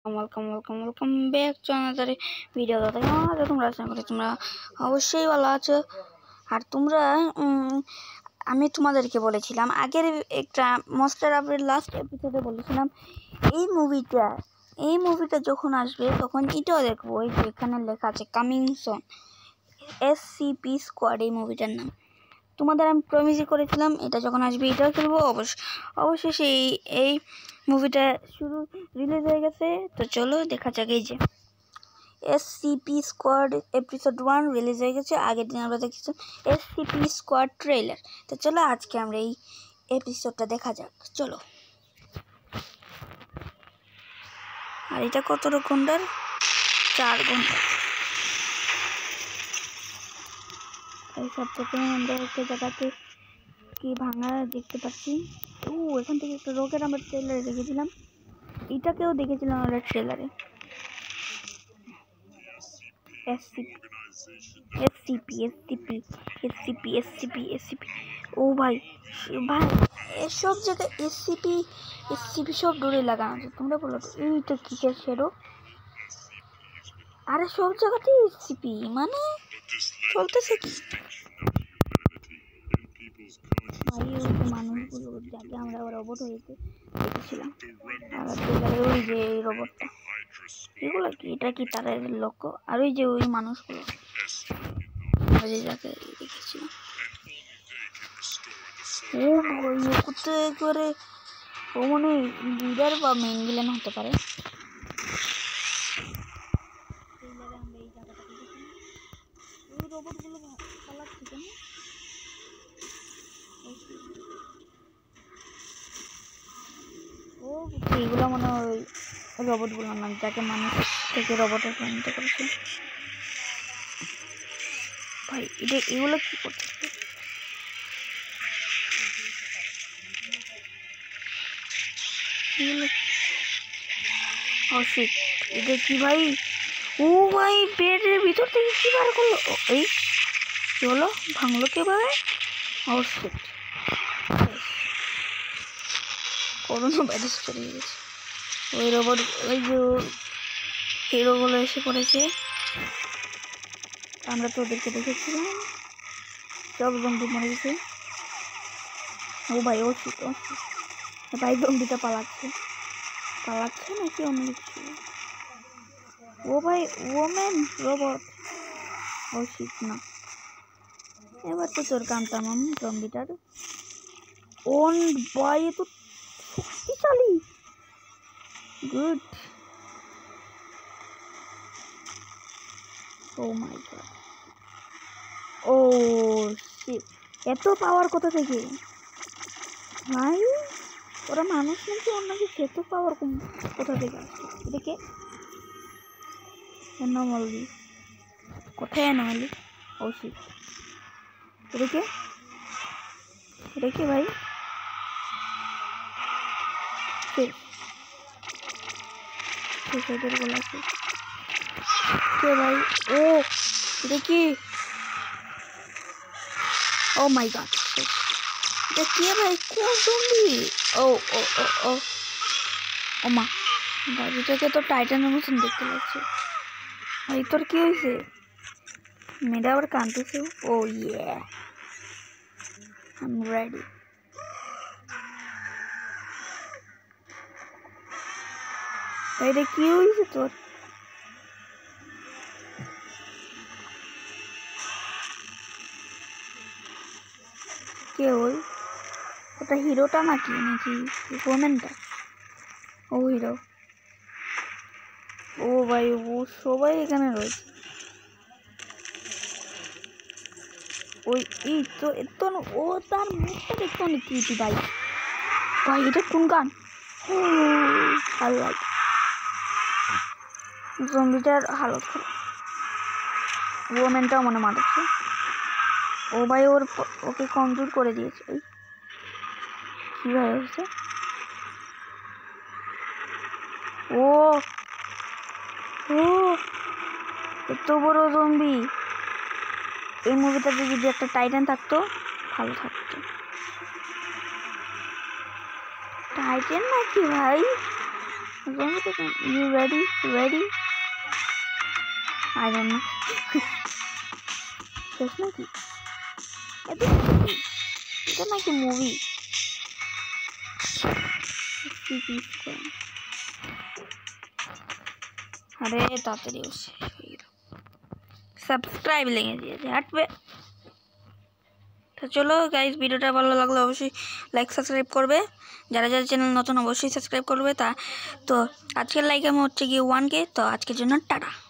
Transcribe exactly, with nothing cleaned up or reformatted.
Welcome welcome welcome back to another video. দাদা তোমরা আশা করি তোমরা অবশ্যই ভালো আছো। আর তোমরা আমি তোমাদেরকে বলেছিলাম আগের একটা মনস্টার আপের লাস্ট এপিসোডে বলেছিলাম এই মুভিটা এই মুভিটা যখন আসবে তখন এটাও দেখবো। ওই যে এখানে লেখা আছে coming soon, S C P squad এই মুভিটার নাম। তোমাদের আমি প্রমিসই করেছিলাম এটা যখন আসবে এটাও খেলবো। অবশ্য অবশ্যই সেই এই মুভিটা শুরু রিলিজ হয়ে গেছে, তো চলো দেখা যাক। এই যে S C P squad episode one release হয়ে গেছে। আগের দিন আমরা দেখেছি S C P squad trailer. তো চলো আজকে আমরা এই এপিসোডটা দেখা যাক, চলো। আর এটা কত ঘন্টার? চার ঘন্টা। এই সব থেকে আমরা একটা জায়গাতে কি ভাঙা দেখতে পাচ্ছি। ও এখান থেকে একটা রকেট আমরা ট্রেলারে দেখেছিলাম, এটাকেও দেখেছিলাম আমরা ট্রেলারে। SCP SCP SCP SCP SCP ও ভাই ভাই এসব জায়গায় এসসিপি এসসিপি সব ডোরে লাগানো আছে। তোমরা বলো এইটা কিসের শেডো? আরে সব জায়গাতেই এসসিপি, মানে চলতেছে কি ভাই? ওই যে মানুষগুলো যাকে আমরা রোবট হয়েছে দেখেছিলাম, আর ওই যে এই রোবটটা, এগুলো কি? এটা কি তারা লক্ষ্য? আর ওই যে ওই মানুষগুলো যে যাকে দেখেছিলাম, ও ভাই কোথায় করে ও মনে লিডার বা মেইন ভিলেন হতে পারে। ওই রোবটগুলো পালাচ্ছে কেন? ও এইগুলো মনে হয় ওই রোবটগুলো না, যাকে মানুষ থেকে রোবটে পরিণত করেছে। ভাই এটা এগুলো কি করছে? ও শিট, এটা কি ভাই? ও ভাই বেডের ভিতর থেকে কি বার করলো? এই কি হলো? ভাঙলো কিভাবে? ও শিট, করোনা ভাইরাস ছড়িয়ে গেছে। ওই রোবট ওই যে হিরোগুলো এসে পড়েছে, আমরা তো ওদেরকে দেখেছিলাম সব জম্বি মরে গেছে। ও ভাই ও শিট ও শিট, ভাই জম্বিটা পালাচ্ছে পালাচ্ছে নাকি অন্য কিছু? ও ভাই ওম্যান রোবট, ও শিট না। এবার তো তোর কাম তামাম জম্বিটার। ওন ভাই এ তো শক্তিশালী, good. Oh my God, oh shit, এত পাওয়ার কোথা থেকে ভাই? ওরা মানুষ নাকি অন্য কিছু? এত পাওয়ার কোথা থেকে আসছে? এটাকে এনমলি কোথায়? এনমলি ও শিট, এটাকে এটাকে ভাই শেষ শেষ ওদের গোলা শেষ কে ভাই? ও এটা কি? ও মাই গড, এটা কি ভাই? কোন জম্বি? ও ও ও ও ও মা, বাড়িটাকে তো টাইটানের মতন দেখতে লাগছে। ভাই তোর কি হয়েছে? মেয়েটা আবার কাঁদতেছে। ও ইয়ে, আই এম রেডি। এটা কি হয়েছে তোর? কে ওই? ওটা হিরোটা নাকি নাকি ওমেনটা? ও হিরো। ও ভাই ও সবাই এখানে রয়েছে। ওই এই তো এত ও তার মুখটা দেখতে অনেক ক্রিপি ভাই। ভাই এটা কোন গান? আল্লাহ, জম্বিটার হালত খারাপ। ওমেনটাও মনে মারছে। ও ভাই ওর ওকে কন্ট্রোল করে দিয়েছে। ওই কিভাবে হয়েছে? ও ও এত বড় জম্বি। এই মুভিটাতে যদি একটা টাইটান থাকতো ভালো থাকতো। টাইটান নাকি ভাই? ও You ready? Ready? I don't know. শেষ নাকি? এটা নাকি মুভি? अरे तातरी उसे सब्सक्राइब लेंगे दिए हट पे तो चलो गाइस भिडियोটা ভালো লাগলে অবশ্যই লাইক সাবস্ক্রাইব করবে যারা যারা চ্যানেল নতুন অবশ্যই সাবস্ক্রাইব করবে তা তো আজকের লাইক আমি হচ্ছে কি ওয়ান কে তো আজকের জন্য টাটা।